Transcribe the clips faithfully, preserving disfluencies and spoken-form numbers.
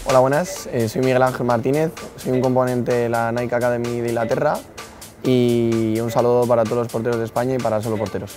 Hola, buenas, eh, soy Miguel Ángel Martínez, soy un componente de la Nike Academy de Inglaterra y un saludo para todos los porteros de España y para Solo Porteros.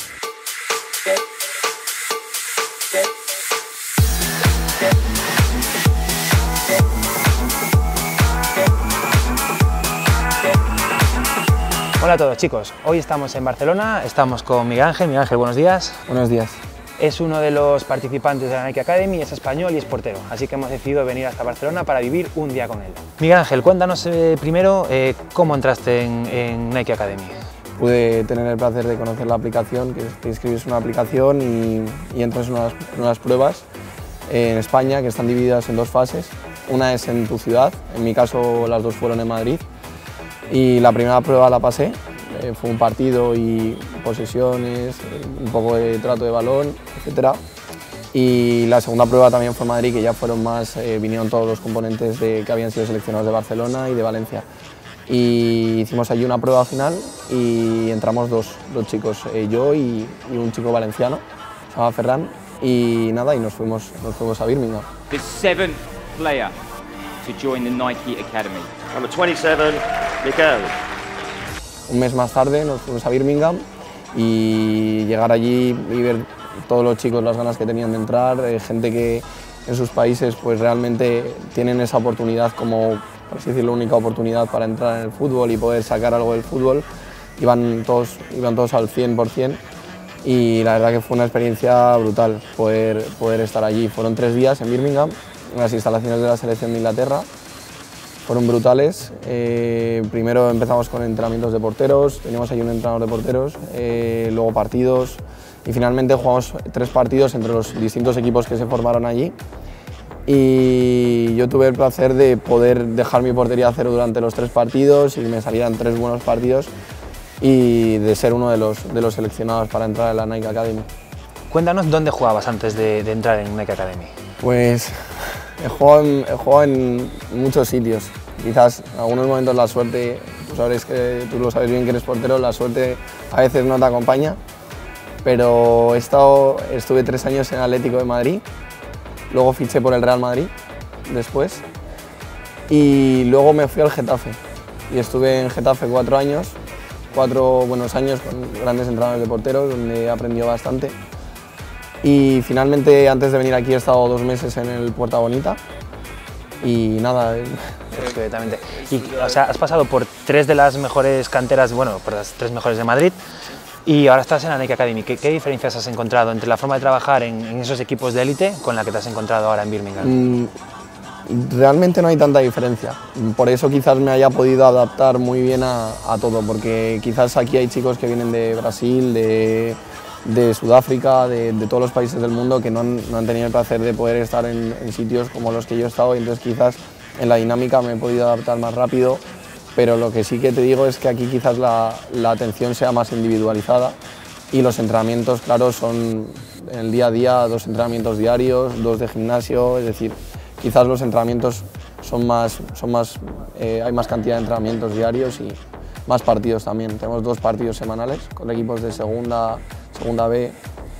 Hola a todos chicos, hoy estamos en Barcelona, estamos con Miguel Ángel. Miguel Ángel, buenos días. Buenos días. Es uno de los participantes de la Nike Academy, es español y es portero, así que hemos decidido venir hasta Barcelona para vivir un día con él. Miguel Ángel, cuéntanos eh, primero eh, cómo entraste en, en Nike Academy. Pude tener el placer de conocer la aplicación, que te inscribes en una aplicación y, y entras en unas, en unas pruebas en España que están divididas en dos fases. Una es en tu ciudad, en mi caso las dos fueron en Madrid, y la primera prueba la pasé. Eh, fue un partido y posesiones, eh, un poco de trato de balón, etcétera. Y la segunda prueba también fue en Madrid, que ya fueron más, eh, vinieron todos los componentes de, que habían sido seleccionados de Barcelona y de Valencia. Y hicimos allí una prueba final y entramos dos, dos chicos, eh, yo y, y un chico valenciano, se llama Ferran, y nada, y nos fuimos, nos fuimos a Birmingham. The seventh player to join the Nike Academy. Number twenty-seven, Miguel. Un mes más tarde nos fuimos a Birmingham y llegar allí y ver todos los chicos las ganas que tenían de entrar, eh, gente que en sus países pues realmente tienen esa oportunidad como, por así decirlo, única oportunidad para entrar en el fútbol y poder sacar algo del fútbol. Iban todos, iban todos al cien por cien y la verdad que fue una experiencia brutal poder, poder estar allí. Fueron tres días en Birmingham, en las instalaciones de la selección de Inglaterra. Fueron brutales. Eh, primero empezamos con entrenamientos de porteros, teníamos ahí un entrenador de porteros, eh, luego partidos y finalmente jugamos tres partidos entre los distintos equipos que se formaron allí. Y yo tuve el placer de poder dejar mi portería a cero durante los tres partidos y me salieran tres buenos partidos y de ser uno de los, de los seleccionados para entrar en la Nike Academy. Cuéntanos dónde jugabas antes de, de entrar en Nike Academy. Pues he jugado, en, he jugado en muchos sitios. Quizás en algunos momentos la suerte, tú, sabes que, tú lo sabes bien que eres portero, la suerte a veces no te acompaña, pero he estado, estuve tres años en Atlético de Madrid, luego fiché por el Real Madrid después y luego me fui al Getafe y estuve en Getafe cuatro años, cuatro buenos años con grandes entrenadores de porteros donde he aprendido bastante. Y finalmente, antes de venir aquí, he estado dos meses en el Puerta Bonita y nada. Perfectamente. Y, o sea, has pasado por tres de las mejores canteras, bueno, por las tres mejores de Madrid y ahora estás en la Nike Academy. ¿Qué, qué diferencias has encontrado entre la forma de trabajar en, en esos equipos de élite con la que te has encontrado ahora en Birmingham? Mm, realmente no hay tanta diferencia. Por eso quizás me haya podido adaptar muy bien a, a todo, porque quizás aquí hay chicos que vienen de Brasil, de... de Sudáfrica, de, de todos los países del mundo que no han, no han tenido el placer de poder estar en, en sitios como los que yo he estado y entonces quizás en la dinámica me he podido adaptar más rápido, pero lo que sí que te digo es que aquí quizás la, la atención sea más individualizada y los entrenamientos, claro, son en el día a día dos entrenamientos diarios, dos de gimnasio, es decir, quizás los entrenamientos son más, son más eh, hay más cantidad de entrenamientos diarios y más partidos también. Tenemos dos partidos semanales con equipos de segunda, segunda B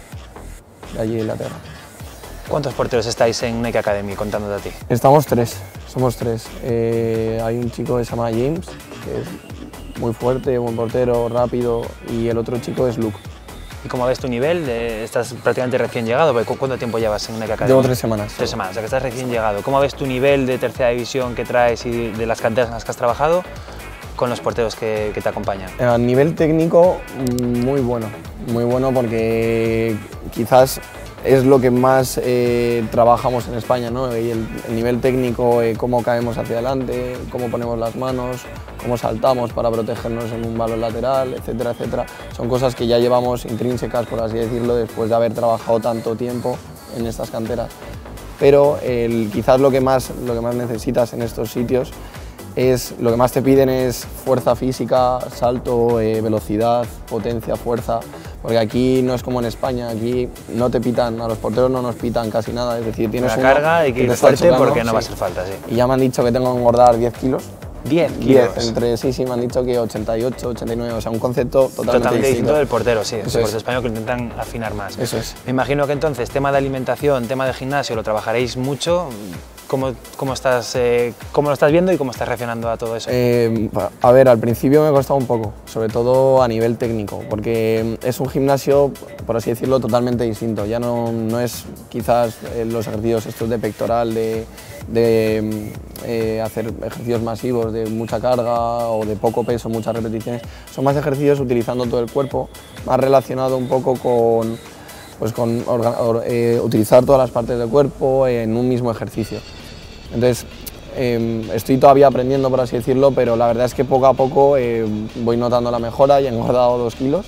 de allí de Inglaterra. ¿Cuántos porteros estáis en Nike Academy contándote a ti? Estamos tres, somos tres. Eh, hay un chico que se llama James, que es muy fuerte, buen portero, rápido, y el otro chico es Luke. ¿Y cómo ves tu nivel? Estás prácticamente recién llegado, ¿cuánto tiempo llevas en Nike Academy? Llevo tres semanas. Tres semanas, o sea que estás recién llegado. ¿Cómo ves tu nivel de tercera división que traes y de las canteras en las que has trabajado con los porteros que, que te acompañan? A nivel técnico, muy bueno, muy bueno porque quizás es lo que más eh, trabajamos en España, ¿no? Y el, el nivel técnico, eh, cómo caemos hacia adelante, cómo ponemos las manos, cómo saltamos para protegernos en un balón lateral, etcétera, etcétera. Son cosas que ya llevamos intrínsecas, por así decirlo, después de haber trabajado tanto tiempo en estas canteras. Pero el, quizás lo que, más, lo que más necesitas en estos sitios es, lo que más te piden es fuerza física, salto, eh, velocidad, potencia, fuerza, porque aquí no es como en España, aquí no te pitan, a los porteros no nos pitan casi nada, es decir, tienes una carga y que ir fuerte chocando, porque no sí. va a hacer falta, sí. Y ya me han dicho que tengo que engordar diez kilos. diez kilos. diez, entre sí, sí, me han dicho que ochenta y ocho, ochenta y nueve, o sea, un concepto totalmente, totalmente distinto. distinto del portero, sí, Eso el es. español que lo intentan afinar más. Eso es. Me imagino que entonces, tema de alimentación, tema de gimnasio, lo trabajaréis mucho. ¿Cómo, cómo, estás, eh, ¿Cómo lo estás viendo y cómo estás reaccionando a todo eso? Eh, a ver, al principio me ha costado un poco, sobre todo a nivel técnico, porque es un gimnasio, por así decirlo, totalmente distinto. Ya no, no es quizás eh, los ejercicios estos de pectoral, de, de eh, hacer ejercicios masivos de mucha carga o de poco peso, muchas repeticiones. Son más ejercicios utilizando todo el cuerpo, más relacionado un poco con, pues con orga, eh, utilizar todas las partes del cuerpo en un mismo ejercicio. Entonces, eh, estoy todavía aprendiendo, por así decirlo, pero la verdad es que poco a poco eh, voy notando la mejora y he engordado dos kilos.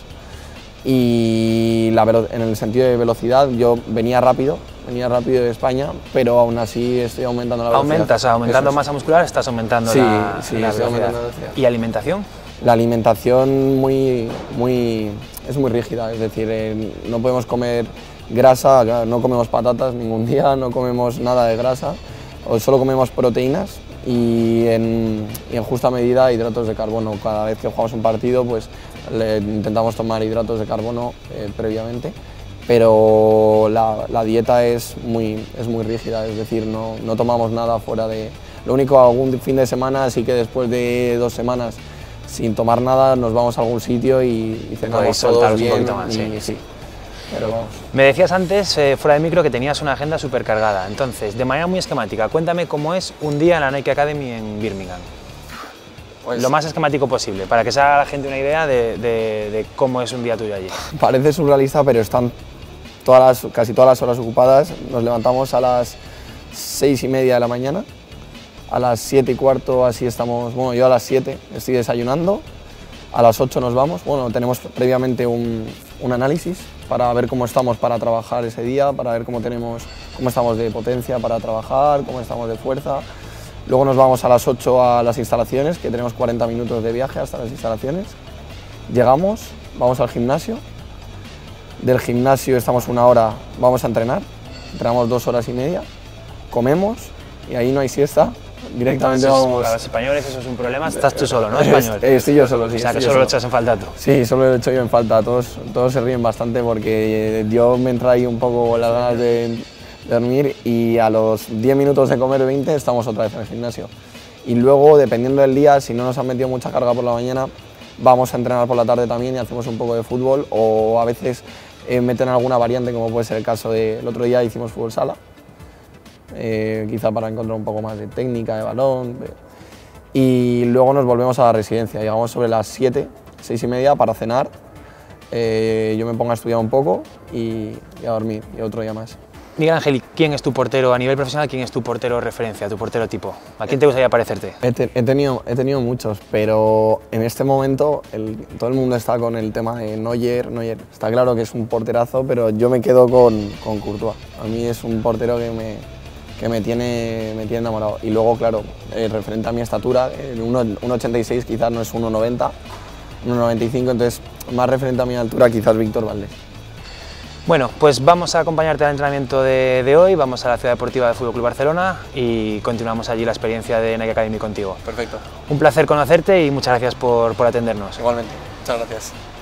Y la, en el sentido de velocidad, yo venía rápido, venía rápido de España, pero aún así estoy aumentando la velocidad. ¿Aumentas? Aumentando es. masa muscular, estás aumentando sí, la, sí, la estoy velocidad. aumentando la velocidad. ¿Y alimentación? La alimentación muy, muy, es muy rígida, es decir, eh, no podemos comer grasa, no comemos patatas ningún día, no comemos nada de grasa, o solo comemos proteínas y en, y en justa medida hidratos de carbono. Cada vez que jugamos un partido pues le intentamos tomar hidratos de carbono eh, previamente, pero la, la dieta es muy, es muy rígida, es decir, no, no tomamos nada fuera de... Lo único, algún fin de semana, sí que después de dos semanas sin tomar nada nos vamos a algún sitio y, y cenamos todos bien. Un poquito más, y, sí. Sí. Pero vamos. Me decías antes, eh, fuera de micro, que tenías una agenda súper cargada. Entonces, de manera muy esquemática, cuéntame cómo es un día en la Nike Academy en Birmingham. Pues, lo más esquemático posible, para que se haga la gente una idea de, de, de cómo es un día tuyo allí. Parece surrealista, pero están todas las, casi todas las horas ocupadas. Nos levantamos a las seis y media de la mañana. A las siete y cuarto así estamos, bueno, yo a las siete estoy desayunando. A las ocho nos vamos, bueno, tenemos previamente un, un análisis para ver cómo estamos para trabajar ese día, para ver cómo, tenemos, cómo estamos de potencia para trabajar, cómo estamos de fuerza. Luego nos vamos a las ocho a las instalaciones, que tenemos cuarenta minutos de viaje hasta las instalaciones. Llegamos, vamos al gimnasio. Del gimnasio estamos una hora, vamos a entrenar. Entrenamos dos horas y media, comemos y ahí no hay siesta. Directamente Entonces, vamos... Para los españoles eso es un problema, estás tú solo, ¿no? Español. Estoy yo solo, sí. O sea, que solo lo echas en falta tú. Sí, solo lo echo yo en falta. Todos, todos se ríen bastante porque yo me entra ahí un poco las ganas de, de dormir y a los diez minutos de comer, veinte, estamos otra vez en el gimnasio. Y luego, dependiendo del día, si no nos han metido mucha carga por la mañana, vamos a entrenar por la tarde también y hacemos un poco de fútbol, o a veces eh, meten alguna variante, como puede ser el caso del otro día hicimos fútbol sala. Eh, quizá para encontrar un poco más de técnica de balón, y luego nos volvemos a la residencia. Llegamos sobre las siete, seis y media para cenar, eh, yo me pongo a estudiar un poco y, y a dormir, y otro día más. Miguel Ángel, ¿quién es tu portero a nivel profesional? ¿Quién es tu portero referencia, tu portero tipo? ¿A quién te gustaría parecerte? He, te, he, tenido, he tenido muchos, pero en este momento el, todo el mundo está con el tema de Neuer, Neuer. Está claro que es un porterazo, pero yo me quedo con, con Courtois. A mí es un portero que me... que me tiene, me tiene enamorado. Y luego, claro, eh, referente a mi estatura, eh, uno ochenta y seis quizás no es uno noventa, uno noventa y cinco, entonces más referente a mi altura quizás Víctor Valdés. Bueno, pues vamos a acompañarte al entrenamiento de, de hoy, vamos a la Ciudad Deportiva del Fútbol Club Barcelona y continuamos allí la experiencia de Nike Academy contigo. Perfecto. Un placer conocerte y muchas gracias por, por atendernos. Igualmente, muchas gracias.